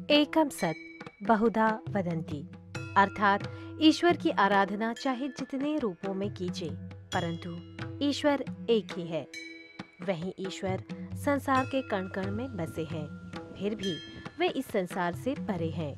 एकम सत बहुधा वदंती, अर्थात ईश्वर की आराधना चाहे जितने रूपों में कीजिए, परंतु ईश्वर एक ही है। वहीं ईश्वर संसार के कण कण में बसे हैं, फिर भी वे इस संसार से परे हैं।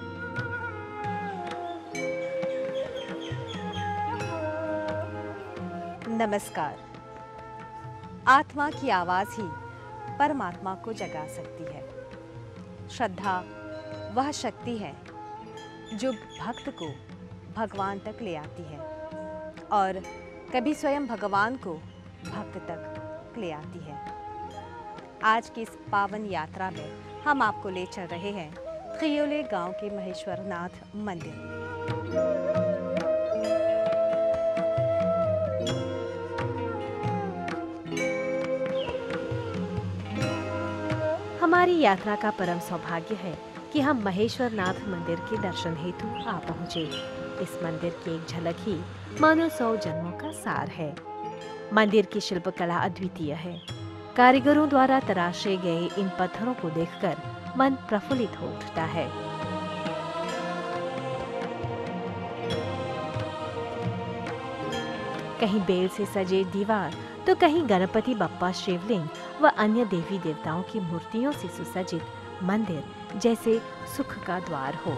नमस्कार। आत्मा की आवाज ही परमात्मा को जगा सकती है। श्रद्धा वह शक्ति है जो भक्त को भगवान तक ले आती है और कभी स्वयं भगवान को भक्त तक ले आती है। आज की इस पावन यात्रा में हम आपको ले चल रहे हैं खियोले गांव के महेश्वरनाथ मंदिर। हमारी यात्रा का परम सौभाग्य है कि हम महेश्वरनाथ मंदिर के दर्शन हेतु आ पहुँचे। इस मंदिर की एक झलक ही मानो 100 जन्मों का सार है। मंदिर की शिल्पकला अद्वितीय है। कारीगरों द्वारा तराशे गए इन पत्थरों को देखकर मन प्रफुल्लित हो उठता है। कहीं बेल से सजे दीवार तो कहीं गणपति बप्पा शिवलिंग व अन्य देवी देवताओं की मूर्तियों से सुसज्जित मंदिर जैसे सुख का द्वार हो।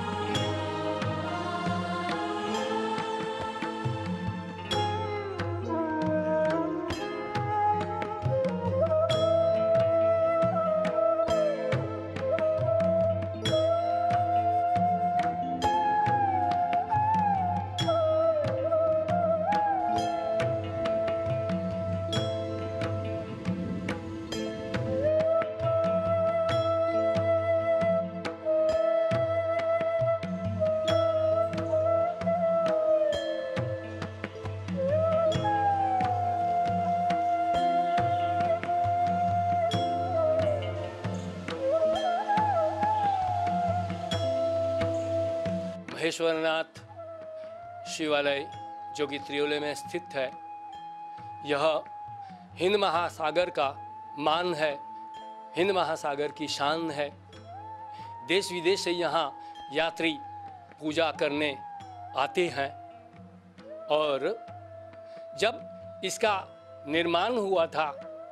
महेश्वरनाथ शिवालय जो कि त्रियोले में स्थित है, यह हिंद महासागर का मान है, हिंद महासागर की शान है। देश विदेश से यहाँ यात्री पूजा करने आते हैं और जब इसका निर्माण हुआ था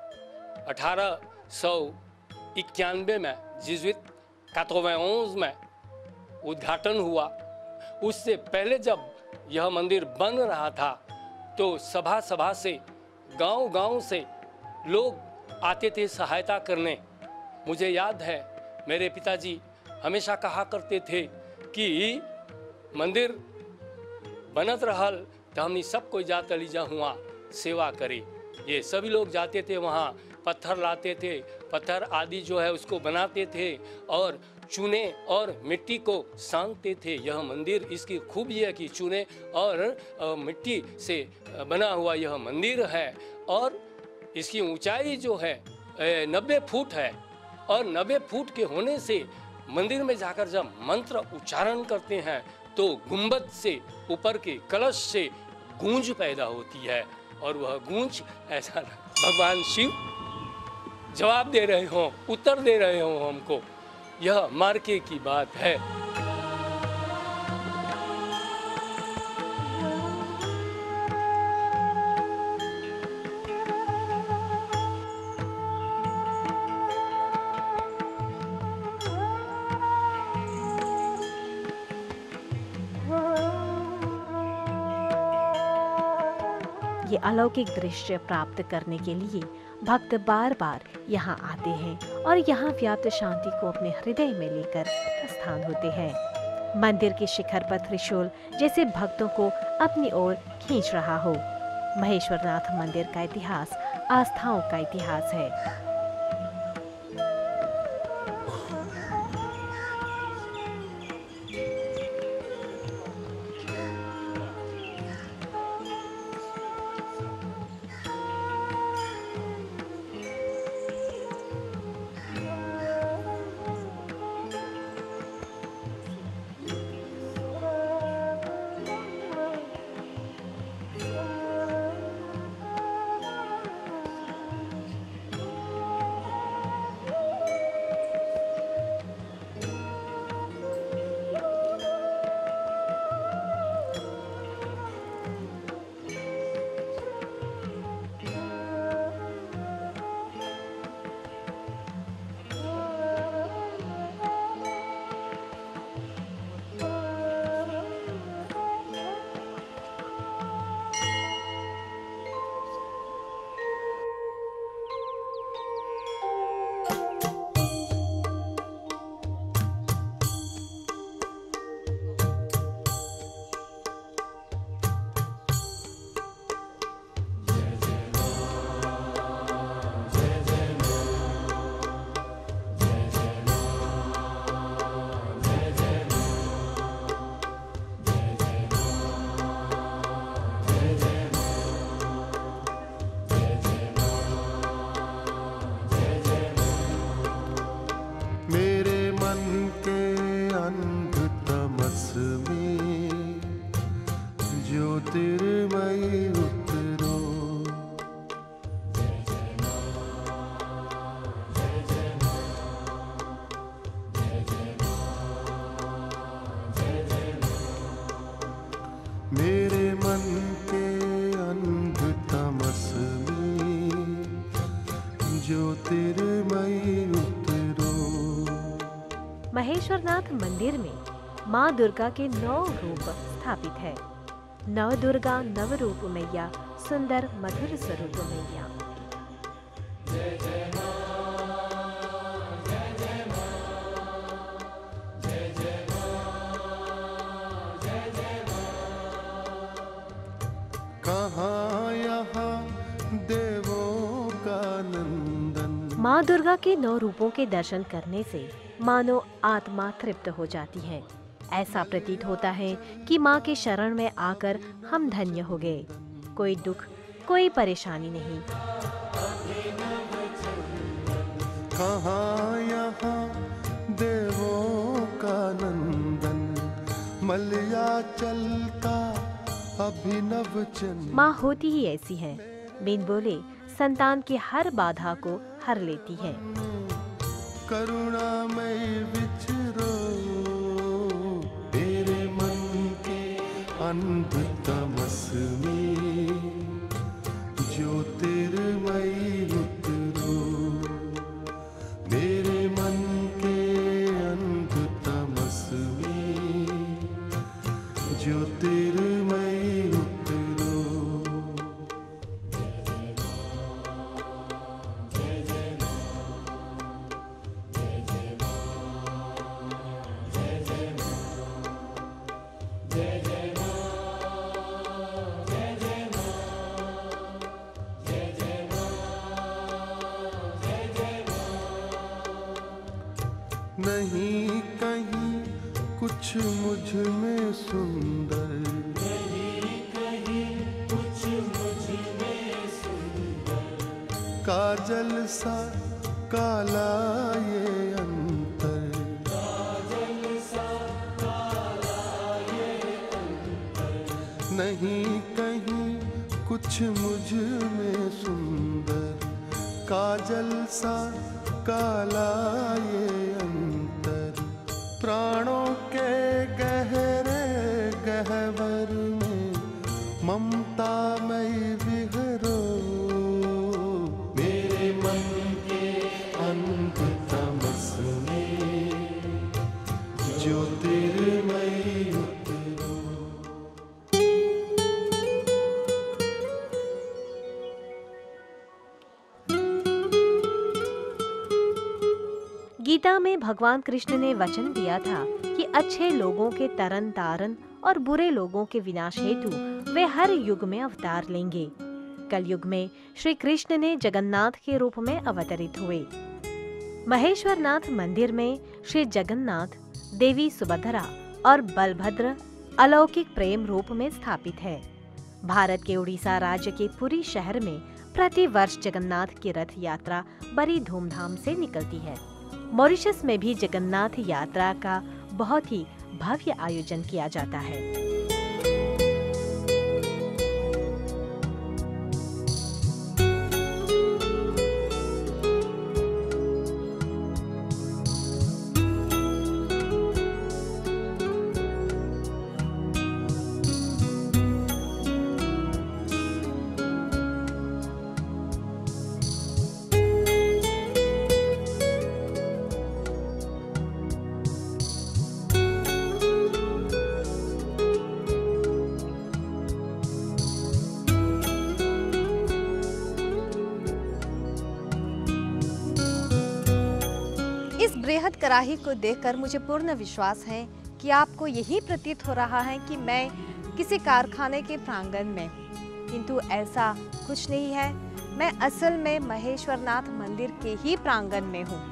1891 में, जिज़्वित 91 में उद्घाटन हुआ। उससे पहले जब यह मंदिर बन रहा था तो सभा से गांव से लोग आते थे सहायता करने। मुझे याद है मेरे पिताजी हमेशा कहा करते थे कि मंदिर बनत रहल तो हमनी सब कोई जा तली जा हुआ सेवा करे। ये सभी लोग जाते थे, वहाँ पत्थर लाते थे, पत्थर आदि जो है उसको बनाते थे और चूने और मिट्टी को सानते थे। यह मंदिर, इसकी खूबी है कि चूने और मिट्टी से बना हुआ यह मंदिर है और इसकी ऊंचाई जो है 90 फुट है और 90 फुट के होने से मंदिर में जाकर जब मंत्र उच्चारण करते हैं तो गुंबद से ऊपर के कलश से गूंज पैदा होती है और वह गूंज ऐसा भगवान शिव जवाब दे रहे हों, उत्तर दे रहे हों हमको। यह मार्के की बात है। ये अलौकिक दृश्य प्राप्त करने के लिए भक्त बार बार यहाँ आते हैं और यहाँ व्याप्त शांति को अपने हृदय में लेकर प्रस्थान होते हैं। मंदिर के शिखर पर त्रिशूल जैसे भक्तों को अपनी ओर खींच रहा हो। महेश्वरनाथ मंदिर का इतिहास आस्थाओं का इतिहास है। के अंध तमस में ज्योतिर्मयी उतरो। मेरे मन के अंध तमस में ज्योतिर्मयी उतरो। महेश्वरनाथ मंदिर में माँ दुर्गा के 9 रूप स्थापित है। नव दुर्गा नव रूप मैया, सुंदर मधुर स्वरूप मैया। कहाँ यहाँ देवों का नंदन। माँ दुर्गा के 9 रूपों के दर्शन करने से मानो आत्मा तृप्त हो जाती है। ऐसा प्रतीत होता है कि माँ के शरण में आकर हम धन्य हो गए। कोई दुख, कोई परेशानी नहीं। कहाँ यहाँ देवों का नंदन, मलया चलता अभिनव चंदन। माँ होती ही ऐसी है, बिन बोले संतान की हर बाधा को हर लेती है। करुणामय विचरो तेरे मन के अंध तमस में ज्योतिर्मयी उतरो। मेरे मन के अंध तमस में ज्योतिर्मयी उतरो। नहीं कहीं कुछ मुझ में सुंदर, नहीं कहीं कुछ मुझ में सुंदर। काजल सा काला ये अंतर, काजल सा काला ये अंतर। नहीं कहीं कुछ मुझ में सुंदर, काजल सा काला ये अंतर। प्राणों के गहरे गहवर में ममता मई विहरो। मेरे मन के अंध तमस में ज्योतिर्मयी उतरो। गीता में भगवान कृष्ण ने वचन दिया था कि अच्छे लोगों के तरन तारन और बुरे लोगों के विनाश हेतु वे हर युग में अवतार लेंगे। कलयुग में श्री कृष्ण ने जगन्नाथ के रूप में अवतरित हुए। महेश्वरनाथ मंदिर में श्री जगन्नाथ, देवी सुभद्रा और बलभद्र अलौकिक प्रेम रूप में स्थापित है। भारत के उड़ीसा राज्य के पुरी शहर में प्रति वर्ष जगन्नाथ की रथ यात्रा बड़ी धूमधाम से निकलती है। मॉरिशस में भी जगन्नाथ यात्रा का बहुत ही भव्य आयोजन किया जाता है। इस बृहद कराही को देखकर मुझे पूर्ण विश्वास है कि आपको यही प्रतीत हो रहा है कि मैं किसी कारखाने के प्रांगण में हूँ, किंतु ऐसा कुछ नहीं है। मैं असल में महेश्वरनाथ मंदिर के ही प्रांगण में हूँ।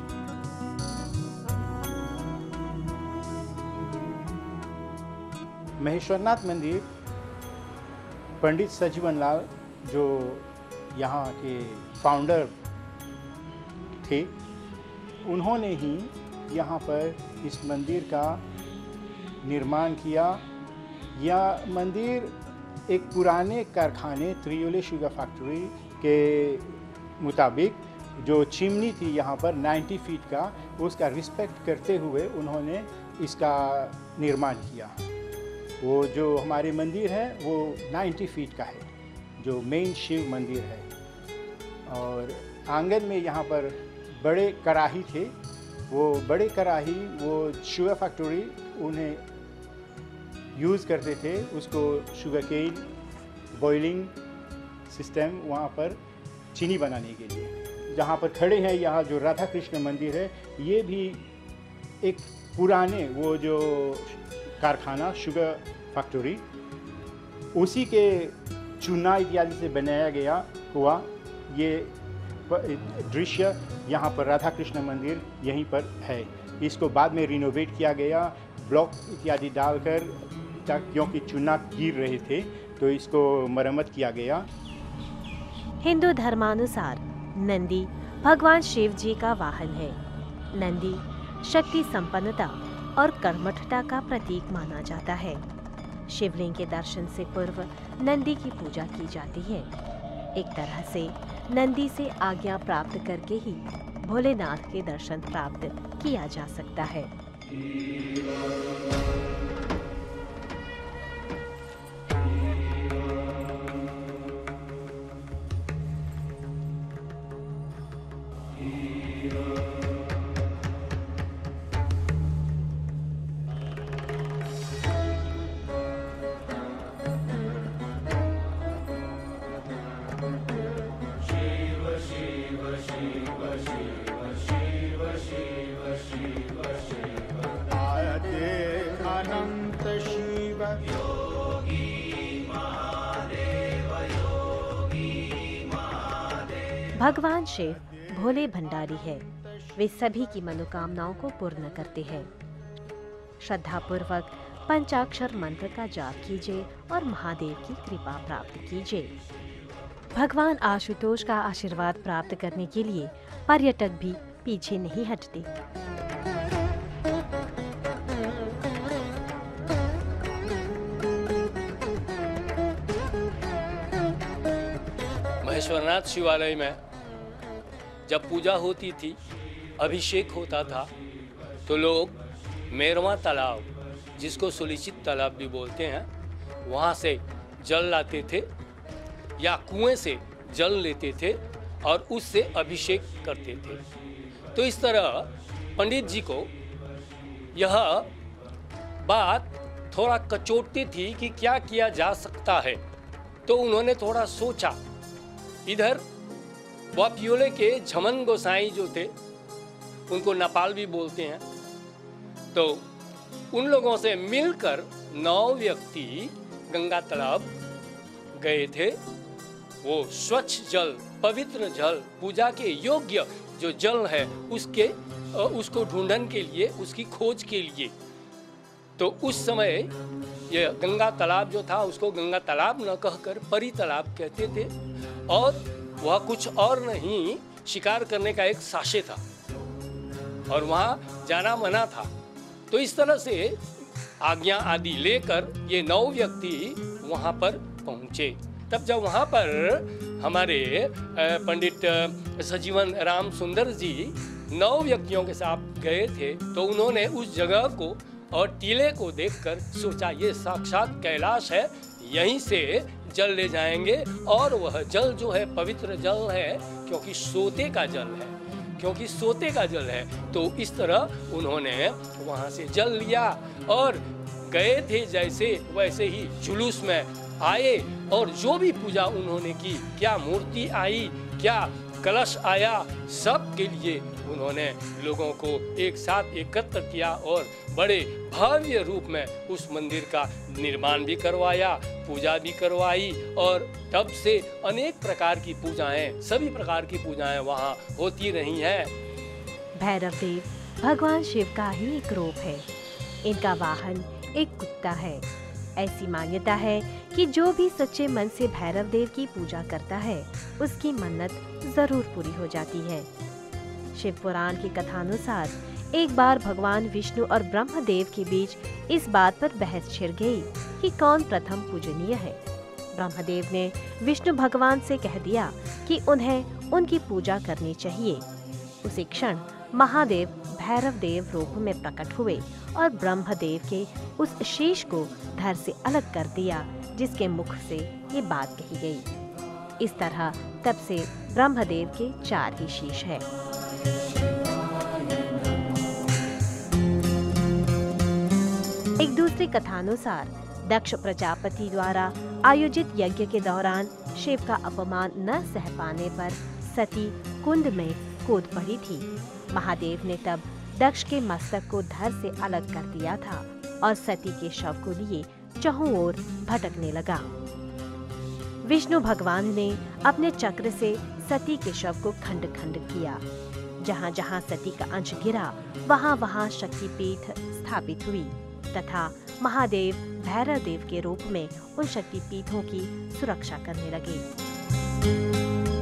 महेश्वरनाथ मंदिर पंडित सजीवन लाल जो यहाँ के फाउंडर थे, उन्होंने ही यहाँ पर इस मंदिर का निर्माण किया। यह मंदिर एक पुराने कारखाने त्रियोले शुगर फैक्ट्री के मुताबिक जो चिमनी थी यहाँ पर 90 फीट का, उसका रिस्पेक्ट करते हुए उन्होंने इसका निर्माण किया। वो जो हमारे मंदिर है वो 90 फीट का है, जो मेन शिव मंदिर है। और आंगन में यहाँ पर बड़े कढ़ाही थे। वो बड़े कढ़ाही वो शुगर फैक्ट्री उन्हें यूज़ करते थे, उसको शुगर केन बॉइलिंग सिस्टम वहाँ पर चीनी बनाने के लिए। जहाँ पर खड़े हैं यहाँ जो राधा कृष्ण मंदिर है, ये भी एक पुराने वो जो कारखाना शुगर फैक्ट्री उसी के चूना इत्यादि से बनाया गया हुआ ये दृश्य यहाँ पर राधा कृष्ण मंदिर यहीं पर है। इसको बाद में रिनोवेट किया गया ब्लॉक इत्यादि डालकर, क्योंकि चूना गिर रहे थे तो इसको मरम्मत किया गया। हिंदू धर्मानुसार नंदी भगवान शिव जी का वाहन है। नंदी शक्ति संपन्नता और कर्मठता का प्रतीक माना जाता है। शिवलिंग के दर्शन से पूर्व नंदी की पूजा की जाती है। एक तरह से नंदी से आज्ञा प्राप्त करके ही भोलेनाथ के दर्शन प्राप्त किया जा सकता है। अनंत शिव भगवान शिव भोले भंडारी है। वे सभी की मनोकामनाओं को पूर्ण करते हैं। श्रद्धा पूर्वक पंचाक्षर मंत्र का जाप कीजिए और महादेव की कृपा प्राप्त कीजिए। भगवान आशुतोष का आशीर्वाद प्राप्त करने के लिए पर्यटक भी पीछे नहीं हटते। महेश्वरनाथ शिवालय में जब पूजा होती थी, अभिषेक होता था, तो लोग मेरवा तालाब, जिसको सुलिचित तालाब भी बोलते हैं, वहाँ से जल लाते थे या कुएं से जल लेते थे और उससे अभिषेक करते थे। तो इस तरह पंडित जी को यह बात थोड़ा कचोटती थी कि क्या किया जा सकता है। तो उन्होंने थोड़ा सोचा। इधर वापियोले के झमन गोसाई जो थे, उनको नेपाल भी बोलते हैं, तो उन लोगों से मिलकर 9 व्यक्ति गंगा तालाब गए थे। वो स्वच्छ जल, पवित्र जल, पूजा के योग्य जो जल है उसको ढूंढने के लिए, उसकी खोज के लिए। तो उस समय ये गंगा तालाब जो था उसको गंगा तालाब न कहकर परी तालाब कहते थे, और वह कुछ और नहीं, शिकार करने का एक साशे था और वहाँ जाना मना था। तो इस तरह से आज्ञा आदि लेकर ये 9 व्यक्ति वहाँ पर पहुँचे। तब जब वहाँ पर हमारे पंडित सजीवन राम सुंदर जी 9 व्यक्तियों के साथ गए थे, तो उन्होंने उस जगह को और टीले को देखकर सोचा ये साक्षात कैलाश है, यहीं से जल ले जाएंगे। और वह जल जो है पवित्र जल है, क्योंकि सोते का जल है। तो इस तरह उन्होंने वहाँ से जल लिया और गए थे जैसे वैसे ही जुलूस में आए, और जो भी पूजा उन्होंने की, क्या मूर्ति आई, क्या कलश आया, सब के लिए उन्होंने लोगों को एक साथ एकत्र किया और बड़े भव्य रूप में उस मंदिर का निर्माण भी करवाया, पूजा भी करवाई। और तब से अनेक प्रकार की पूजाएं, सभी प्रकार की पूजाएं वहाँ होती रही हैं। भैरव देव भगवान शिव का ही एक रूप है। इनका वाहन एक कुत्ता है। ऐसी मान्यता है कि जो भी सच्चे मन से भैरव देव की पूजा करता है, उसकी मन्नत जरूर पूरी हो जाती है। शिव पुराण की कथानुसार एक बार भगवान विष्णु और ब्रह्मदेव के बीच इस बात पर बहस छिड़ गई कि कौन प्रथम पूजनीय है। ब्रह्मदेव ने विष्णु भगवान से कह दिया कि उन्हें उनकी पूजा करनी चाहिए। उसी क्षण महादेव भैरव देव रूप में प्रकट हुए और ब्रह्मदेव के उस शीश को धड़ से अलग कर दिया जिसके मुख से ये बात कही गई। इस तरह तब से ब्रह्मदेव के 4 ही शीश हैं। एक दूसरी कथानुसार दक्ष प्रजापति द्वारा आयोजित यज्ञ के दौरान शिव का अपमान न सह पाने पर सती कुंड में कूद पड़ी थी। महादेव ने तब दक्ष के मस्तक को धड़ से अलग कर दिया था और सती के शव को लिए चहुं ओर भटकने लगा। विष्णु भगवान ने अपने चक्र से सती के शव को खंड खंड किया। जहाँ जहाँ सती का अंश गिरा वहाँ वहाँ शक्तिपीठ स्थापित हुई तथा महादेव भैरव देव के रूप में उन शक्तिपीठों की सुरक्षा करने लगे।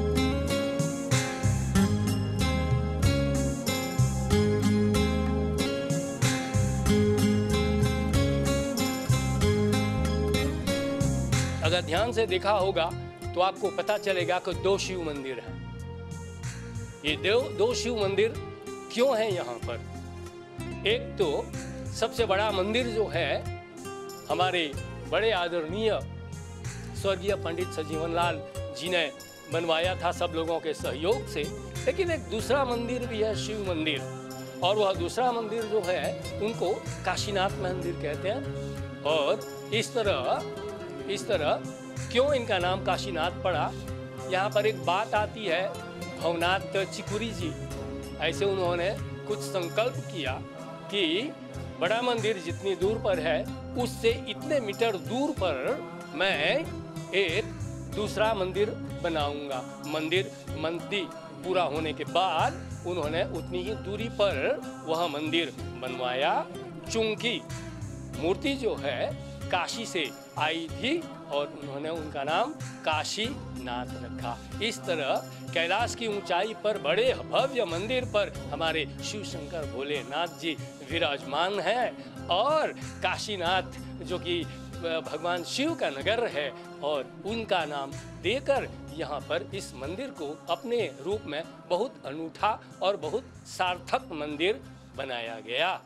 अगर ध्यान से देखा होगा तो आपको पता चलेगा कि 2 शिव मंदिर हैं। ये दो शिव मंदिर क्यों हैं यहाँ पर? एक तो सबसे बड़ा मंदिर जो है हमारे बड़े आदरणीय स्वर्गीय पंडित सजीवन लाल जी ने बनवाया था सब लोगों के सहयोग से। लेकिन एक दूसरा मंदिर भी है शिव मंदिर, और वह दूसरा मंदिर जो है उनको काशीनाथ मंदिर कहते हैं। और इस तरह क्यों इनका नाम काशीनाथ पड़ा? यहाँ पर एक बात आती है, भवनाथ चिकुरी जी ऐसे उन्होंने कुछ संकल्प किया कि बड़ा मंदिर जितनी दूर पर है उससे इतने मीटर दूर पर मैं एक दूसरा मंदिर बनाऊंगा। मंदिर पूरा होने के बाद उन्होंने उतनी ही दूरी पर वह मंदिर बनवाया। चूंकि मूर्ति जो है काशी से आई थी और उन्होंने उनका नाम काशीनाथ रखा। इस तरह कैलाश की ऊंचाई पर बड़े भव्य मंदिर पर हमारे शिव शंकर भोलेनाथ जी विराजमान हैं और काशीनाथ जो कि भगवान शिव का नगर है और उनका नाम देकर यहाँ पर इस मंदिर को अपने रूप में बहुत अनूठा और बहुत सार्थक मंदिर बनाया गया।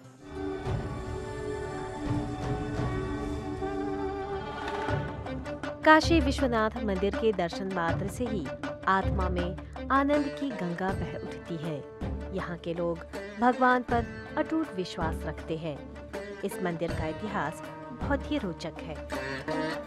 काशी विश्वनाथ मंदिर के दर्शन मात्र से ही आत्मा में आनंद की गंगा बह उठती है। यहाँ के लोग भगवान पर अटूट विश्वास रखते हैं। इस मंदिर का इतिहास बहुत ही रोचक है।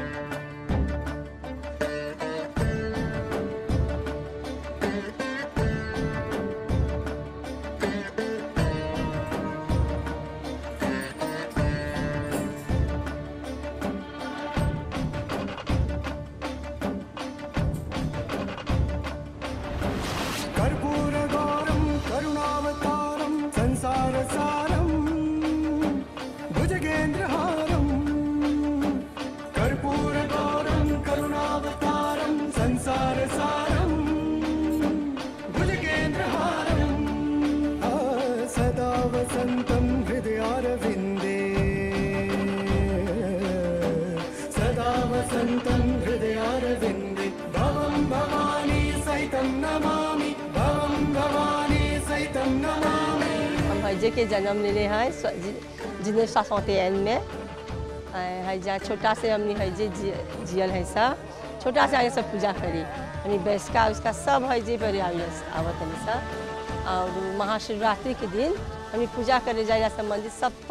हजे के जन्म ले हैं जिन्हें 61 में हजा छोटा से हमने हजे जियल है सब छोटा से आगे सब पूजा करी यानी बैसका उसका सब हजे पर आवत है सब। और महाशिवरात्रि के दिन हमें पूजा करे जाए संबंधित सब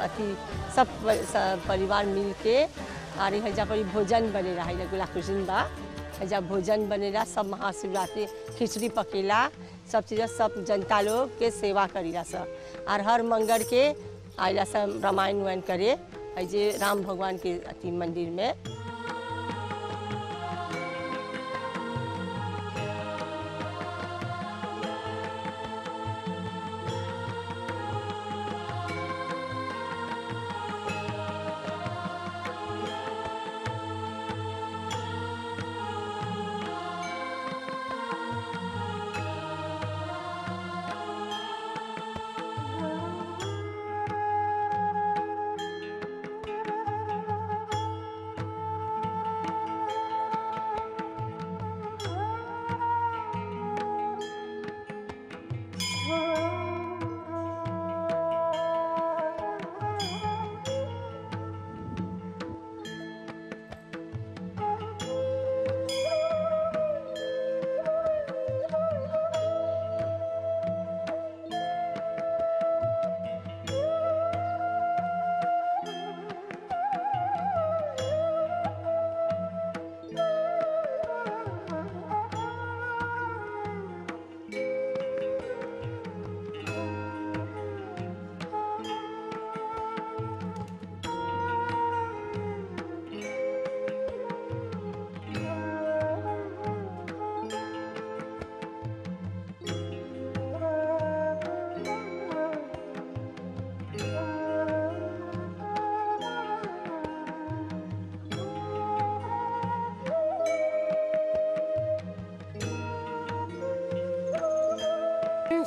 परिवार मिल के और हजा पर भोजन बने रहा गुला कुजिन बा हजा भोजन बनेला सब महाशिवरात्रि खिचड़ी पकेला सब चीज़ सब जनता लोग के सेवा करीला सब। और हर मंगल के आइला सब रामायण वायन करे जे राम भगवान के अति मंदिर में।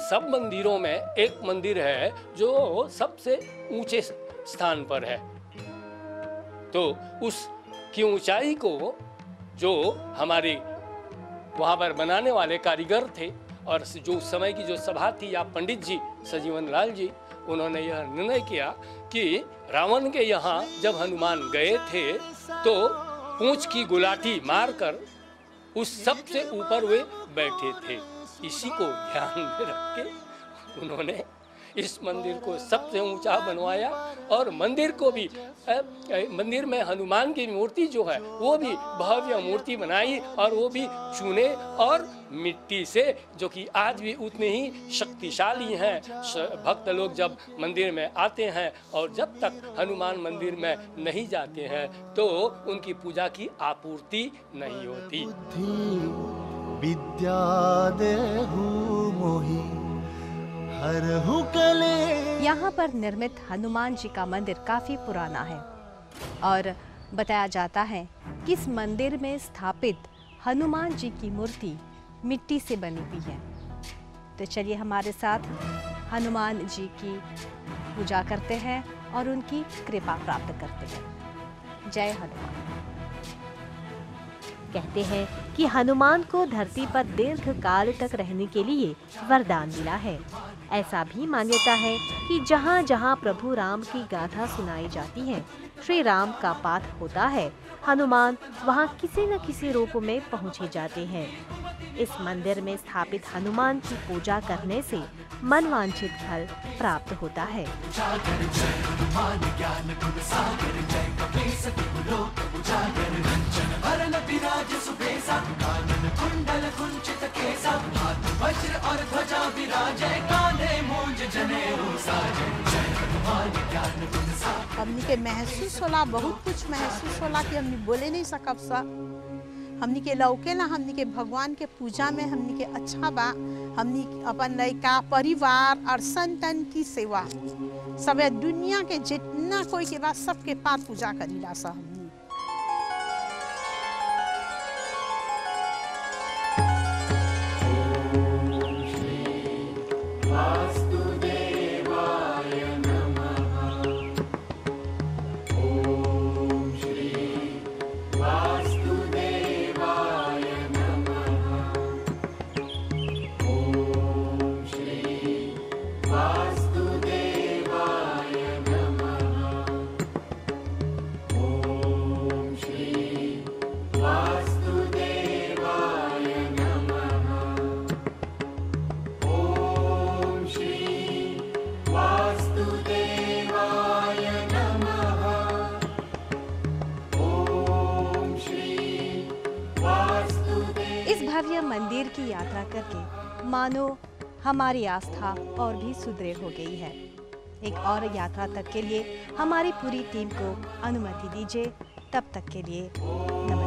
सब मंदिरों में एक मंदिर है जो सबसे ऊंचे स्थान पर है। तो उसकी ऊंचाई को जो हमारे वहाँ पर बनाने वाले कारीगर थे और जो उस समय की जो सभा थी या पंडित जी सजीवन लाल जी, उन्होंने यह निर्णय किया कि रावण के यहाँ जब हनुमान गए थे तो पूंछ की गुलाटी मारकर उस सबसे ऊपर वे बैठे थे। इसी को ध्यान में रख के उन्होंने इस मंदिर को सबसे ऊंचा बनवाया और मंदिर को भी मंदिर में हनुमान की मूर्ति जो है वो भी भव्य मूर्ति बनाई और वो भी चूने और मिट्टी से, जो कि आज भी उतने ही शक्तिशाली हैं। भक्त लोग जब मंदिर में आते हैं और जब तक हनुमान मंदिर में नहीं जाते हैं तो उनकी पूजा की आपूर्ति नहीं होती। विद्या देहु मोहि हरहु कले। यहाँ पर निर्मित हनुमान जी का मंदिर काफ़ी पुराना है और बताया जाता है कि इस मंदिर में स्थापित हनुमान जी की मूर्ति मिट्टी से बनी हुई है। तो चलिए हमारे साथ हनुमान जी की पूजा करते हैं और उनकी कृपा प्राप्त करते हैं। जय हनुमान। कहते हैं कि हनुमान को धरती पर दीर्घ काल तक रहने के लिए वरदान मिला है। ऐसा भी मान्यता है कि जहाँ जहाँ प्रभु राम की गाथा सुनाई जाती है, श्री राम का पाठ होता है, हनुमान वहाँ किसी न किसी रूप में पहुँचे जाते हैं। इस मंदिर में स्थापित हनुमान की पूजा करने से मनवांछित फल प्राप्त होता है। हमनी के महसूस होला, बहुत कुछ महसूस होला कि हमनी बोले नहीं सकब सा। हमनी के लौकेला, हमनी के भगवान के पूजा में हमनी के अच्छा बा। हमनी अपन लड़का परिवार और संतन की सेवा सब दुनिया के जितना कोई के बाद सबके पास पूजा करीला सा। हमनी भव्य मंदिर की यात्रा करके मानो हमारी आस्था और भी सुदृढ़ हो गई है। एक और यात्रा तक के लिए हमारी पूरी टीम को अनुमति दीजिए। तब तक के लिए नमस्कार।